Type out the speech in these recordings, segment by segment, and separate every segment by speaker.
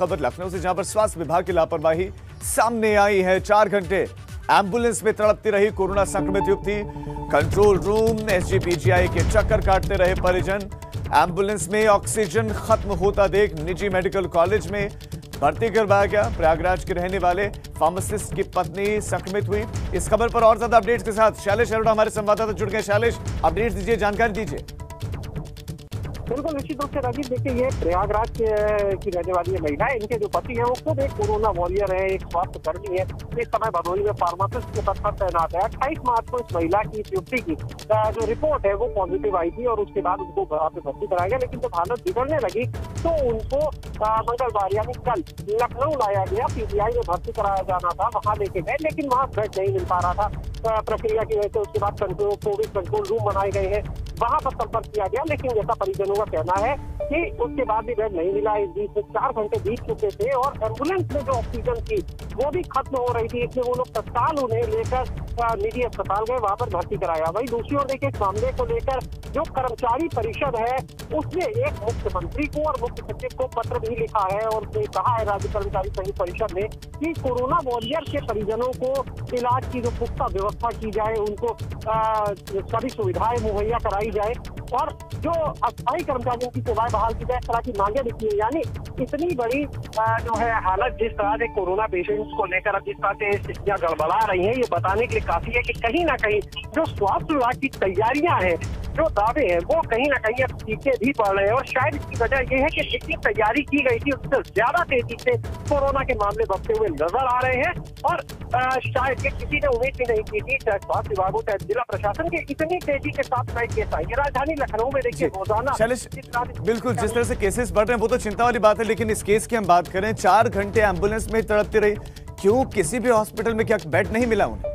Speaker 1: खबर लखनऊ से, जहां पर स्वास्थ्य विभाग की लापरवाही सामने आई है। 4 घंटे एम्बुलेंस में तड़पती रही कोरोना संक्रमित युवती। कंट्रोल रूम एसजीपीजीआई के चक्कर काटते रहे परिजन। एम्बुलेंस में ऑक्सीजन खत्म होता देख निजी मेडिकल कॉलेज में भर्ती करवाया गया। प्रयागराज के रहने वाले फार्मासिस्ट की पत्नी संक्रमित हुई। इस खबर पर और ज्यादा अपडेट्स के साथ शैलेश अरोड़ा हमारे संवाददाता जुड़ गए। शैलेश, अपडेट्स दीजिए, जानकारी दीजिए।
Speaker 2: बिल्कुल निश्चित रूप से राजीव, देखिए ये प्रयागराज की रहने वाली है महिला, इनके जो पति है वो खुद एक कोरोना वॉरियर है, एक स्वास्थ्य कर्मी है। इस समय भदोही में फार्मासिस्ट के पद पर तैनात है। 28 मार्च को इस महिला की, इस युवती की जो रिपोर्ट है वो पॉजिटिव आई थी और उसके बाद उनको वहां पे भर्ती कराया गया। लेकिन जब हालत बिगड़ने लगी तो उनको मंगलवार यानी कल लखनऊ लाया गया। पीजीआई में भर्ती कराया जाना था, वहां लेके गए, लेकिन वहां बेड नहीं मिल पा रहा था प्रक्रिया की वजह से। उसके बाद कोविड कंट्रोल रूम बनाए गए हैं, वहां पर संपर्क किया गया, लेकिन जैसा परिजनों का कहना है कि उसके बाद भी बेड नहीं मिला। इस बीच में 4 घंटे बीत चुके थे और एम्बुलेंस में जो ऑक्सीजन थी वो भी खत्म हो रही थी। इसलिए वो लोग तत्काल उन्हें लेकर निजी अस्पताल गए, वहां पर भर्ती कराया। वही दूसरी ओर देखिए, इस मामले को लेकर जो कर्मचारी परिषद है उसने एक मुख्यमंत्री को और मुख्य सचिव को पत्र भी लिखा है और कहा है राज्य कर्मचारी संघ परिषद ने कि कोरोना वॉरियर के परिजनों को इलाज की जो पुख्ता व्यवस्था की जाए, उनको सभी सुविधाएं मुहैया कराई जाए और जो अस्थायी कर्मचारियों की सेवाएं बहाल की जाए, इस तरह की मांगे लिखी है। यानी इतनी बड़ी जो है हालत जिस तरह से कोरोना पेशेंट्स को लेकर अब जिस तरह से स्थितियां गड़बड़ा रही हैं, ये बताने के लिए काफी है कि कहीं ना कहीं जो स्वास्थ्य विभाग की तैयारियां हैं, जो दावे हैं, वो कहीं ना कहीं अब पीछे भी पड़ रहे हैं। और शायद इसकी वजह ये है कि जितनी तैयारी की गई थी उससे ज्यादा तेजी से कोरोना के मामले बढ़ते हुए नजर आ रहे हैं और शायद ये किसी ने उम्मीद भी नहीं की थी, चाहे स्वास्थ्य विभाग हो चाहे जिला प्रशासन के, इतनी तेजी के साथ नए केस आएंगे। राजधानी लखनऊ में देखिए रोजाना
Speaker 1: बिल्कुल जिस तरह से केसेस बढ़ रहे हैं वो तो चिंता वाली बात है, लेकिन इस केस की हम बात करें, 4 घंटे एम्बुलेंस में तड़पती रही, क्यों किसी भी हॉस्पिटल में क्या बेड नहीं मिला उन्हें?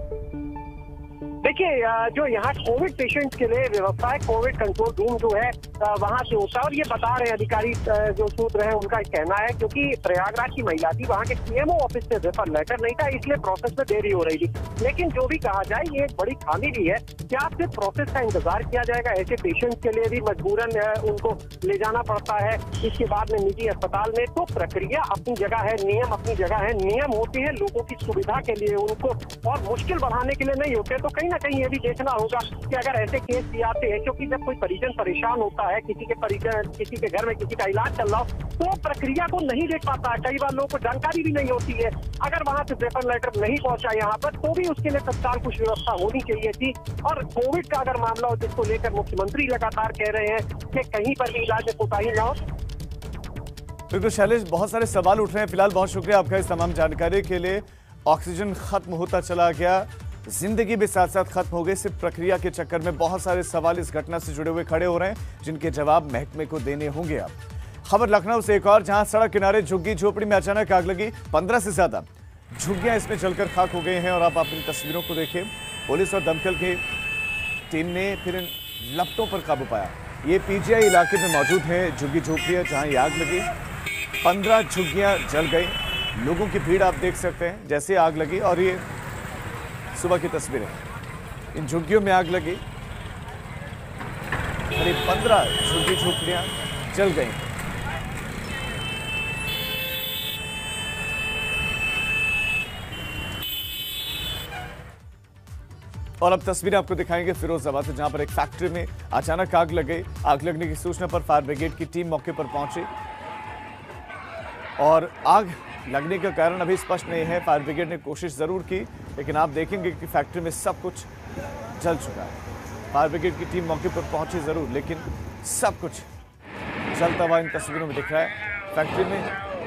Speaker 2: देखिए जो यहाँ कोविड पेशेंट्स के लिए व्यवस्था है, कोविड कंट्रोल रूम जो है वहाँ से होता है और ये बता रहे अधिकारी जो सूत्र है उनका कहना है, क्योंकि प्रयागराज की महिला थी, वहाँ के सीएमओ ऑफिस से रेफर लेटर नहीं था, इसलिए प्रोसेस में देरी हो रही थी। लेकिन जो भी कहा जाए ये एक बड़ी खामी भी है, क्या सिर्फ प्रोसेस का इंतजार किया जाएगा? ऐसे पेशेंट्स के लिए भी मजबूरन उनको ले जाना पड़ता है इसके बाद में निजी अस्पताल में। तो प्रक्रिया अपनी जगह है, नियम अपनी जगह है, नियम होते हैं लोगों की सुविधा के लिए, उनको और मुश्किल बढ़ाने के लिए नहीं होते। तो कहीं ना कहीं ये भी देखना होगा कि अगर ऐसे केस भी आते हैं, क्योंकि जब कोई परिजन परेशान होता है, किसी के घर में किसी का इलाज चल रहा हो, तो प्रक्रिया को नहीं देख पाता है। कई बार लोगों को जानकारी भी नहीं होती है। अगर वहां से रेफर लेटर नहीं पहुंचा यहाँ पर तो भी उसके लिए तत्काल कुछ व्यवस्था होनी चाहिए थी। और कोविड का अगर मामला हो जिसको लेकर मुख्यमंत्री लगातार कह रहे हैं कि कहीं पर भी इलाज में कोताही न हो।
Speaker 1: बिल्कुल शैलेश, बहुत सारे सवाल उठ रहे हैं। फिलहाल बहुत शुक्रिया आपका इस तमाम जानकारी के लिए। ऑक्सीजन खत्म होता चला गया, जिंदगी भी साथ साथ खत्म हो गई। सिर्फ प्रक्रिया के चक्कर में बहुत सारे सवाल इस घटना से जुड़े हुए खड़े हो रहे हैं, जिनके जवाब महकमे को देने होंगे। अब खबर लखनऊ से एक और, जहां सड़क किनारे झुग्गी झोपड़ी में अचानक आग लगी। 15 से ज्यादा झुग्गियां इसमें जलकर खाक हो गई हैं और आप अपनी तस्वीरों को देखिए। पुलिस और दमकल की टीम ने फिर इन लपटों पर काबू पाया। ये पीजीआई इलाके में मौजूद है झुग्गी झोपड़ियां, जहां ये आग लगी। 15 झुग्गियां जल गई। लोगों की भीड़ आप देख सकते हैं जैसे आग लगी, और ये सुबह की तस्वीरें, इन झुग्गियों में आग लगी। करीब 15 झुग्गी झोपड़ियां जल गई। और अब तस्वीरें आपको दिखाएंगे फिरोजाबाद से, जहां पर एक फैक्ट्री में अचानक आग लग गई। आग लगने की सूचना पर फायर ब्रिगेड की टीम मौके पर पहुंची और आग लगने का कारण अभी स्पष्ट नहीं है। फायर ब्रिगेड ने कोशिश जरूर की, लेकिन आप देखेंगे कि फैक्ट्री में सब कुछ जल चुका है। फायर ब्रिगेड की टीम मौके पर पहुंची जरूर, लेकिन सब कुछ जलता हुआ इन तस्वीरों में दिख रहा है। फैक्ट्री में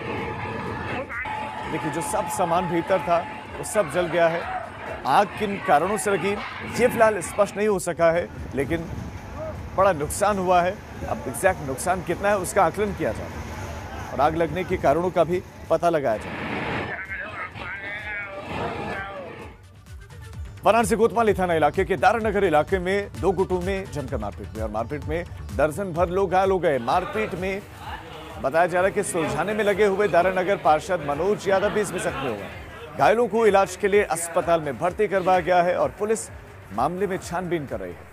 Speaker 1: देखिए जो सब सामान भीतर था वो सब जल गया है। आग किन कारणों से लगी ये फिलहाल स्पष्ट नहीं हो सका है, लेकिन बड़ा नुकसान हुआ है। अब एग्जैक्ट नुकसान कितना है उसका आकलन किया जाए और आग लगने के कारणों का भी पता लगाया जाए। वाराणसी कोतवाली थाना इलाके के दारानगर इलाके में 2 गुटों में जमकर मारपीट हुई और मारपीट में दर्जन भर लोग घायल हो गए। मारपीट में बताया जा रहा है कि सुलझाने में लगे हुए दारानगर पार्षद मनोज यादव भी इसमें जख्मी हो गए। घायलों को इलाज के लिए अस्पताल में भर्ती करवाया गया है और पुलिस मामले में छानबीन कर रही है।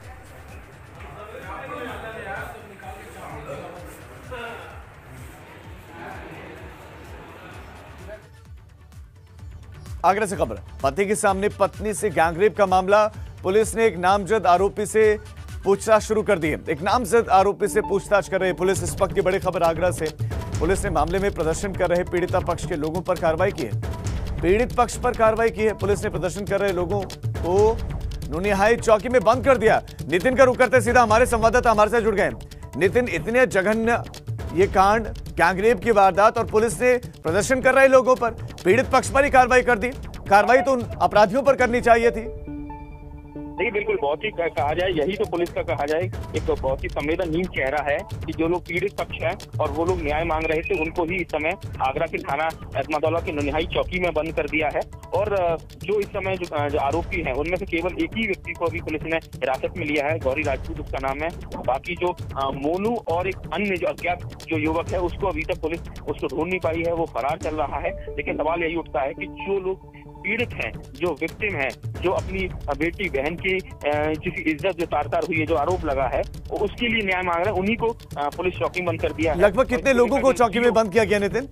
Speaker 1: आगरा से खबर, पति के सामने पत्नी से गैंगरेप का मामला। पुलिस ने एक नामजद आरोपी से पूछताछ शुरू कर दी है। एक नामजद आरोपी से पूछताछ कर रही पुलिस। इस वक्त की बड़ी खबर आगरा से, पुलिस ने मामले में प्रदर्शन कर रहे पीड़िता पक्ष के लोगों पर कार्रवाई की है। पीड़ित पक्ष पर कार्रवाई की है। पुलिस ने प्रदर्शन कर रहे लोगों को नूनिहाई चौकी में बंद कर दिया। नितिन का रुख करते सीधा हमारे संवाददाता हमारे साथ जुड़ गए। नितिन, इतने जघन्य ये कांड, गैंगरेप की वारदात, और पुलिस ने प्रदर्शन कर रहे लोगों पर, पीड़ित पक्ष पर ही कार्रवाई कर दी। कार्रवाई तो उन अपराधियों पर करनी चाहिए थी।
Speaker 3: नहीं, बिल्कुल, बहुत ही कहा जाए, यही तो पुलिस का कहा जाए एक बहुत ही संवेदनहीन चेहरा है कि जो लोग पीड़ित पक्ष है और वो लोग न्याय मांग रहे थे, उनको ही इस समय आगरा के थाना एतमादौला की नूनिहाई चौकी में बंद कर दिया है। और जो इस समय जो आरोपी हैं, उनमें से केवल एक ही व्यक्ति को अभी पुलिस ने हिरासत में लिया है, गौरी राजपूत उसका नाम है। बाकी जो मोनू और एक अन्य जो अज्ञात जो युवक है, उसको अभी तक पुलिस उसको ढूंढ नहीं पाई है, वो फरार चल रहा है। लेकिन सवाल यही उठता है कि जो लोग पीड़ित हैं, जो विक्टिम है, जो अपनी बेटी बहन की जिसकी इज्जत जो तार-तार हुई है, जो आरोप लगा है, उसके लिए न्याय मांग रहे हैं, उन्हीं को पुलिस चौकी बंद कर दिया है।
Speaker 1: लगभग कितने लोगों को चौकी में बंद किया गया नितिन?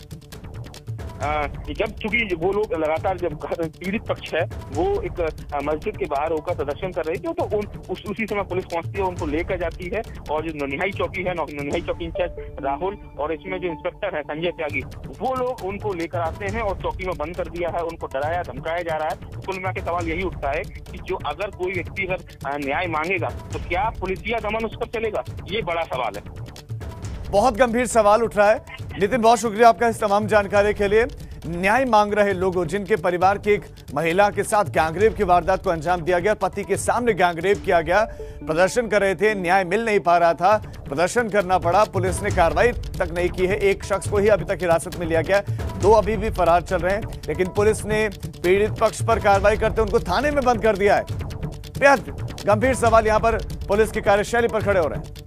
Speaker 3: जब चूंकि वो लोग लगातार, जब पीड़ित पक्ष है वो एक मस्जिद के बाहर होकर प्रदर्शन कर रहे थे, तो उसी समय पुलिस पहुंचती है, उनको लेकर जाती है। और जो नूनिहाई चौकी है, नूनिहाई चौकी इंचार्ज राहुल और इसमें जो इंस्पेक्टर है संजय त्यागी, वो लोग उनको लेकर आते हैं और चौकी में बंद कर दिया है। उनको डराया धमकाया जा रहा है। कुल मिला के सवाल यही उठता है कि जो अगर कोई व्यक्ति अगर न्याय मांगेगा तो क्या पुलिसिया दमन उस पर चलेगा? ये बड़ा सवाल है।
Speaker 1: बहुत गंभीर सवाल उठ रहा है। नितिन, बहुत शुक्रिया आपका इस तमाम जानकारी के लिए। न्याय मांग रहे लोगों, जिनके परिवार की एक महिला के साथ गैंगरेप की वारदात को अंजाम दिया गया, पति के सामने गैंगरेप किया गया, प्रदर्शन कर रहे थे, न्याय मिल नहीं पा रहा था, प्रदर्शन करना पड़ा, पुलिस ने कार्रवाई तक नहीं की है। एक शख्स को ही अभी तक हिरासत में लिया गया, 2 अभी भी फरार चल रहे हैं, लेकिन पुलिस ने पीड़ित पक्ष पर कार्रवाई करते उनको थाने में बंद कर दिया है। बेहद गंभीर सवाल यहां पर पुलिस की कार्यशैली पर खड़े हो रहे हैं।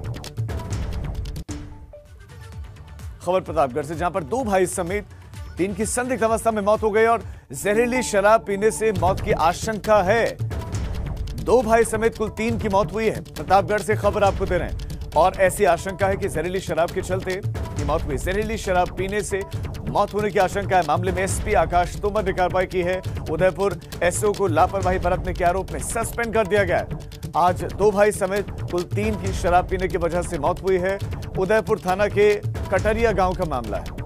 Speaker 1: खबर प्रतापगढ़ से, जहां पर 2 भाई समेत 3 की संदिग्ध अवस्था में मौत हो गई और जहरीली शराब पीने से मौत की आशंका है। 2 भाई समेत कुल 3 की मौत हुई है। प्रतापगढ़ से खबर आपको दे रहे हैं, और ऐसी आशंका है कि जहरीली शराब के चलते ये मौत हुई। जहरीली शराब पीने से मौत होने की आशंका है। मामले में एसपी आकाश तोमर ने कार्रवाई की है। उदयपुर एसओ को लापरवाही बरतने के आरोप में सस्पेंड कर दिया गया है। आज 2 भाई समेत कुल 3 की शराब पीने की वजह से मौत हुई है। उदयपुर थाना के कटरिया गांव का मामला है।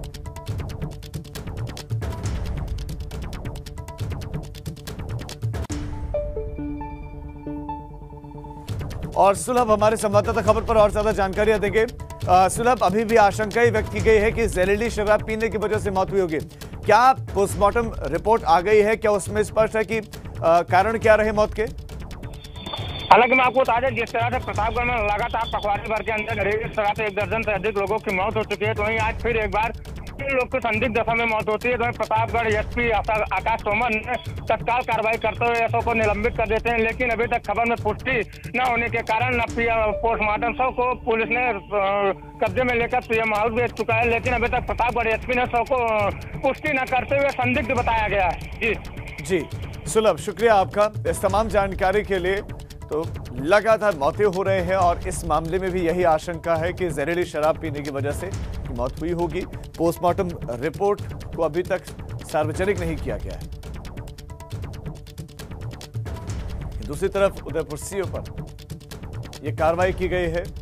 Speaker 1: और सुलभ हमारे संवाददाता खबर पर और ज्यादा जानकारियां देंगे। सुलभ, अभी भी आशंका ही व्यक्त की गई है कि जहरीली शराब पीने की वजह से मौत हुई होगी। क्या पोस्टमार्टम रिपोर्ट आ गई है? क्या उसमें स्पष्ट है कि कारण क्या रहे मौत के?
Speaker 4: हालांकि मैं आपको बता दें, जिस तरह से प्रतापगढ़ में लगातार पखवाड़े भर के अंदर जहरीली शराब से 1 दर्जन से अधिक लोगों की मौत हो चुकी है, तो वहीं आज फिर एक बार 3 लोग की संदिग्ध दशा में मौत होती है। तो प्रतापगढ़ एसपी आकाश तोमर ने तत्काल कार्रवाई करते हुए एसओ को निलंबित कर देते हैं। लेकिन अभी तक खबर में पुष्टि न होने के कारण पोस्टमार्टम शव को पुलिस ने कब्जे में लेकर पीएम हाउस भेज चुका है। लेकिन अभी तक प्रतापगढ़ एसपी ने शव को पुष्टि न करते हुए संदिग्ध बताया गया है।
Speaker 1: जी सुलभ, शुक्रिया आपका इस तमाम जानकारी के लिए। तो लगातार मौतें हो रहे हैं और इस मामले में भी यही आशंका है कि जहरीली शराब पीने की वजह से मौत हुई होगी। पोस्टमार्टम रिपोर्ट को अभी तक सार्वजनिक नहीं किया गया है। दूसरी तरफ उदयपुर सीओ पर यह कार्रवाई की गई है।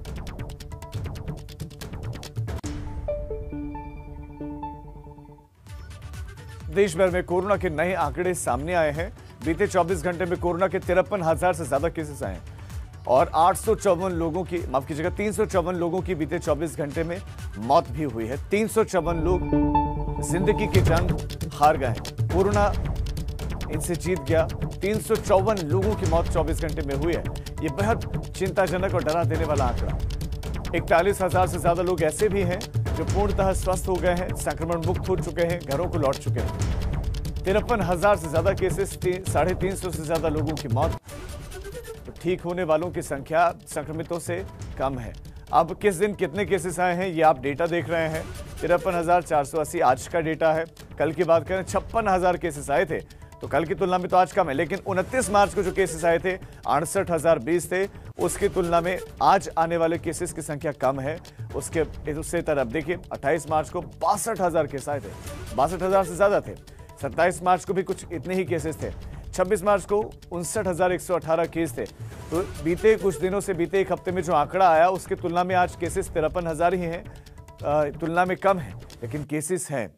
Speaker 1: देश भर में कोरोना के नए आंकड़े सामने आए हैं। बीते 24 घंटे में कोरोना के 53,000 से ज्यादा केसेस आए और 854 लोगों की, माफ कीजिएगा, 354 लोगों की बीते 24 घंटे में मौत भी हुई है। 354 लोग जिंदगी की जंग हार गए। कोरोना इनसे जीत गया। 354 लोगों की मौत 24 घंटे में हुई है। यह बेहद चिंताजनक और डरा देने वाला आंकड़ा। 41,000 से ज्यादा लोग ऐसे भी हैं जो पूर्णतः स्वस्थ हो गए हैं, संक्रमण मुक्त हो चुके हैं, घरों को लौट चुके हैं। 53,000 से ज्यादा केसेस, 350 से ज्यादा लोगों की मौत। तो ठीक होने वालों की संख्या संक्रमितों से कम है। अब किस दिन कितने केसेस आए हैं ये आप डेटा देख रहे हैं। 53,480 आज का डेटा है। कल की बात करें 56,000 केसेस आए थे, तो कल की तुलना में तो आज कम है। लेकिन 29 मार्च को जो केसेस आए थे 68,020 थे, उसकी तुलना में आज आने वाले केसेस की संख्या कम है। उससे तरफ देखिए 28 मार्च को 62,000 केस आए थे, 62,000 से ज्यादा थे। 27 मार्च को भी कुछ इतने ही केसेस थे। 26 मार्च को 59,118 केस थे। तो बीते कुछ दिनों से, बीते एक हफ्ते में जो आंकड़ा आया उसकी तुलना में आज केसेस 53,000 ही हैं, तुलना में कम है, लेकिन केसेस हैं।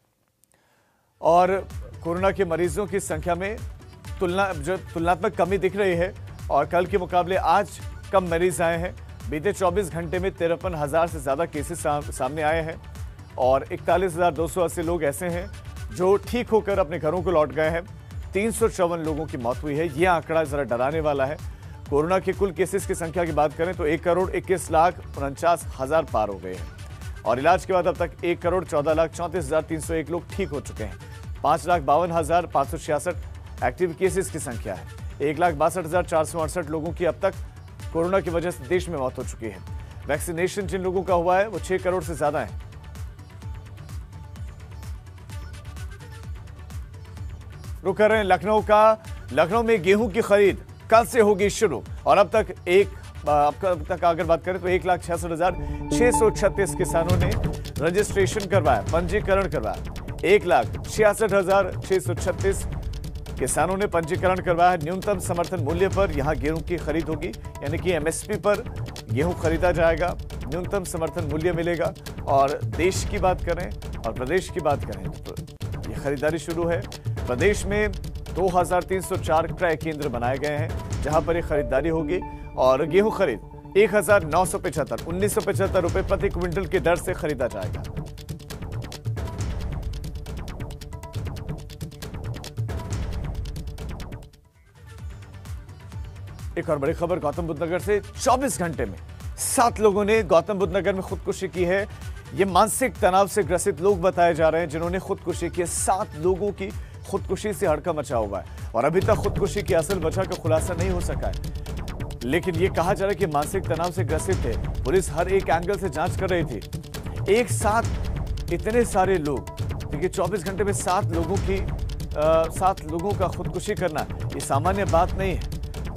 Speaker 1: और कोरोना के मरीजों की संख्या में तुलनात्मक कमी दिख रही है और कल के मुकाबले आज कम मरीज आए हैं। बीते 24 घंटे में 53,000 से ज्यादा केसेस सामने आए हैं और 41,280 लोग ऐसे हैं जो ठीक होकर अपने घरों को लौट गए हैं। 354 लोगों की मौत हुई है। यह आंकड़ा जरा डराने वाला है। कोरोना के कुल केसेस की संख्या की बात करें तो 1,21,49,000 पार हो गए हैं और इलाज के बाद अब तक 1,14,34,301 लोग ठीक हो चुके हैं। 5,52,566 एक्टिव केसेस की संख्या है। 1,62,468 लोगों की अब तक कोरोना की वजह से देश में मौत हो चुकी है। वैक्सीनेशन जिन लोगों का हुआ है वो 6 करोड़ से ज्यादा है। रुक कर रहे हैं लखनऊ में गेहूं की खरीद कल से होगी शुरू और अब तक अगर बात करें तो 1,66,636 किसानों ने रजिस्ट्रेशन करवाया, पंजीकरण करवाया। 1,66,636 किसानों ने पंजीकरण करवाया। न्यूनतम समर्थन मूल्य पर यहां गेहूं की खरीद होगी, यानी कि एमएसपी पर गेहूं खरीदा जाएगा, न्यूनतम समर्थन मूल्य मिलेगा। और देश की बात करें और प्रदेश की बात करें तो ये खरीदारी शुरू है। प्रदेश में 2,304 क्रय केंद्र बनाए गए हैं जहां पर ये खरीदारी होगी और गेहूं खरीद 1,975 रुपए प्रति क्विंटल की दर से खरीदा जाएगा। एक और बड़ी खबर गौतम बुद्ध नगर से। 24 घंटे में 7 लोगों ने गौतम बुद्ध नगर में खुदकुशी की है। ये मानसिक तनाव से ग्रसित लोग बताए जा रहे हैं जिन्होंने खुदकुशी की। 7 लोगों की खुदकुशी से हड़कंप मचा हुआ है और अभी तक खुदकुशी की असल वजह का खुलासा नहीं हो सका है, लेकिन ये कहा जा रहा है कि मानसिक तनाव से ग्रसित थे। पुलिस हर एक एंगल से जांच कर रही थी। एक साथ इतने सारे लोग, देखिए 24 घंटे में 7 लोगों का खुदकुशी करना ये सामान्य बात नहीं है।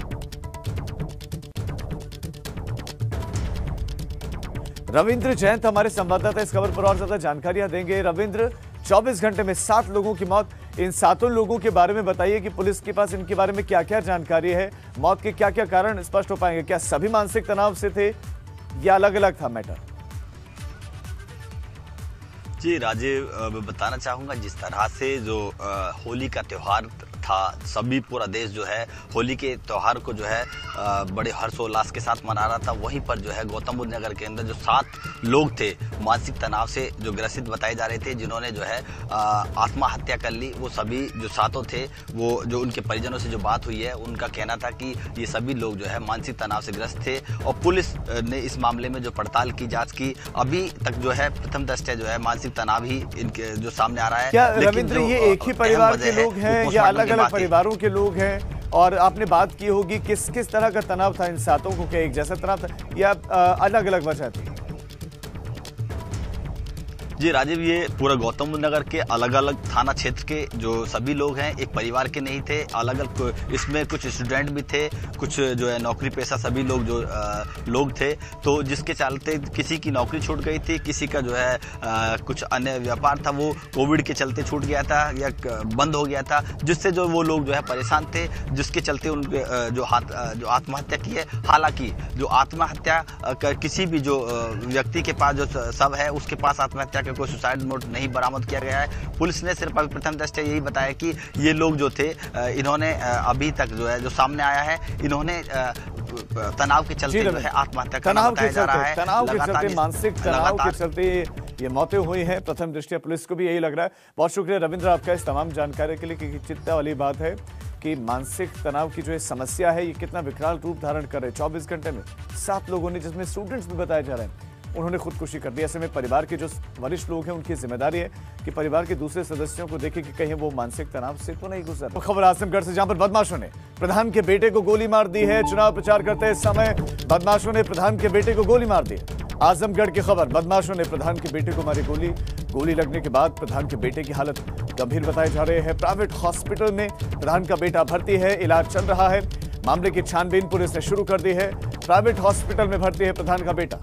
Speaker 1: रविंद्र जयंत हमारे संवाददाता इस खबर पर और ज्यादा जानकारियां देंगे। रविंद्र, 24 घंटे में 7 लोगों की मौत, इन 7 लोगों के बारे में बताइए कि पुलिस के पास इनके बारे में क्या-क्या जानकारी है, मौत के क्या-क्या कारण स्पष्ट हो पाएंगे? क्या सभी मानसिक तनाव से थे या अलग-अलग था मैटर?
Speaker 5: जी राजीव, बताना चाहूंगा जिस तरह से जो होली का त्योहार था, सभी पूरा देश जो है होली के त्योहार को जो है बड़े हर्षोल्लास के साथ मना रहा था। वहीं पर जो है गौतम बुद्ध नगर के अंदर जो 7 लोग थे मानसिक तनाव से जो ग्रसित बताए जा रहे थे, जिन्होंने जो है आत्महत्या कर ली, वो सभी जो 7 थे, वो जो उनके परिजनों से जो बात हुई है उनका कहना था कि ये सभी लोग जो है मानसिक तनाव से ग्रस्त थे और पुलिस ने इस मामले में जो पड़ताल की, जाँच की, अभी तक जो है प्रथम दृष्टया जो है मानसिक तनाव ही इनके जो सामने आ रहा है।
Speaker 1: क्या रविंद्र ये एक ही परिवार के लोग हैं या अलग अलग परिवारों के लोग हैं? और आपने बात की होगी किस किस तरह का तनाव था इन 7 को? क्या एक जैसा तनाव था या अलग अलग वजह थी?
Speaker 5: जी राजीव, ये पूरा गौतम बुद्ध नगर के अलग अलग थाना क्षेत्र के जो सभी लोग हैं एक परिवार के नहीं थे। अलग अलग इसमें कुछ स्टूडेंट भी थे, कुछ जो है नौकरी पेशा सभी लोग जो लोग थे, तो जिसके चलते किसी की नौकरी छूट गई थी, किसी का जो है कुछ अन्य व्यापार था वो कोविड के चलते छूट गया था या बंद हो गया था, जिससे जो वो लोग जो है परेशान थे, जिसके चलते उनके जो आत्महत्या की है। हालांकि जो आत्महत्या किसी भी जो व्यक्ति के पास जो शव है उसके पास आत्महत्या का कोई सुसाइड नोट नहीं बरामद किया गया है। पुलिस ने सिर्फ अभी प्रथम दृष्टया यही बताया कि ये लोग जो थे इन्होंने अभी तक जो है जो सामने आया है, इन्होंने तनाव के चलते जो है आत्महत्या करना बताया जा रहा है।
Speaker 1: तनाव के चलते, मानसिक तनाव के चलते ये मौतें हुई हैं। प्रथम दृष्टया पुलिस को भी यही लग रहा है। बहुत शुक्रिया रविंद्र आपका इस तमाम जानकारी के लिए, क्योंकि चिंता वाली बात है कि मानसिक तनाव की जो समस्या है ये कितना विकराल रूप धारण कर रहे हैं। 24 घंटे में 7 लोगों ने, जिसमें स्टूडेंट्स भी बताए जा रहे हैं, उन्होंने खुदकुशी कर दी। ऐसे में परिवार के जो वरिष्ठ लोग हैं उनकी जिम्मेदारी है कि परिवार के दूसरे सदस्यों को देखें कि कहीं वो मानसिक तनाव से तो नहीं गुजर। खबर आजमगढ़ से, जहां पर बदमाशों ने प्रधान के बेटे को गोली मार दी है। चुनाव प्रचार करते समय बदमाशों ने प्रधान के बेटे को गोली मार दी। आजमगढ़ की खबर, बदमाशों ने प्रधान के बेटे को मारी गोली। गोली लगने के बाद प्रधान के बेटे की हालत गंभीर बताए जा रहे हैं। प्राइवेट हॉस्पिटल में प्रधान का बेटा भर्ती है, इलाज चल रहा है। मामले की छानबीन पुलिस ने शुरू कर दी है। प्राइवेट हॉस्पिटल में भर्ती है प्रधान का बेटा।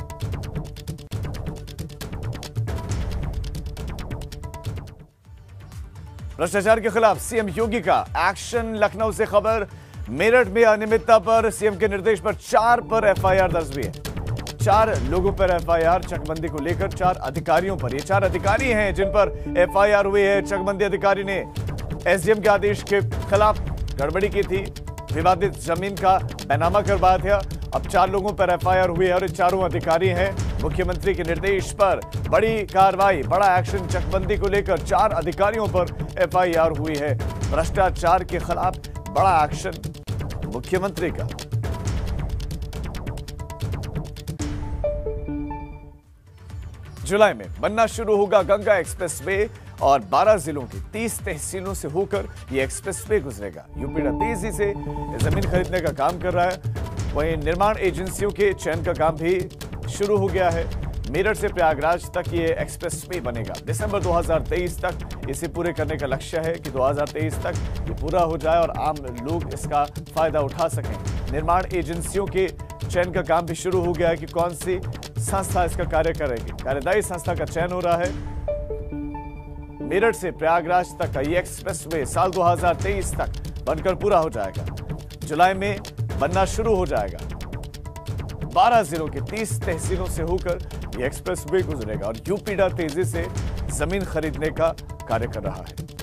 Speaker 1: भ्रष्टाचार के खिलाफ सीएम योगी का एक्शन। लखनऊ से खबर, मेरठ में अनियमितता पर सीएम के निर्देश पर 4 पर एफआईआर दर्ज हुई है। 4 लोगों पर एफआईआर, चकबंदी को लेकर 4 अधिकारियों पर। ये 4 अधिकारी हैं जिन पर एफआईआर हुई है। चकबंदी अधिकारी ने एसडीएम के आदेश के खिलाफ गड़बड़ी की थी, विवादित जमीन का बैनामा करवाया था। अब 4 लोगों पर एफआईआर हुई है और ये चारों अधिकारी हैं। मुख्यमंत्री के निर्देश पर बड़ी कार्रवाई, बड़ा एक्शन। चकबंदी को लेकर 4 अधिकारियों पर एफआईआर हुई है। भ्रष्टाचार के खिलाफ बड़ा एक्शन मुख्यमंत्री का। जुलाई में बनना शुरू होगा गंगा एक्सप्रेसवे और 12 जिलों की 30 तहसीलों से होकर यह एक्सप्रेसवे गुजरेगा। यूपीडा तेजी से जमीन खरीदने का काम कर रहा है। वहीं निर्माण एजेंसियों के चयन का काम भी शुरू हो गया है। मेरठ से प्रयागराज तक ये एक्सप्रेसवे बनेगा। दिसंबर 2023 तक इसे पूरे करने का लक्ष्य है कि 2023 तक ये पूरा हो जाए और आम लोग इसका फायदा उठा सकें। निर्माण एजेंसियों के चयन का काम भी शुरू हो गया है कि कौन सी संस्था इसका कार्य करेगी। कार्यदायी संस्था का चयन हो रहा है। मेरठ से प्रयागराज तक का ये एक्सप्रेसवे साल 2023 तक बनकर पूरा हो जाएगा। जुलाई में बनना शुरू हो जाएगा। 12 जिलों के 30 तहसीलों से होकर यह एक्सप्रेसवे गुजरेगा और यूपीडा तेजी से जमीन खरीदने का कार्य कर रहा है।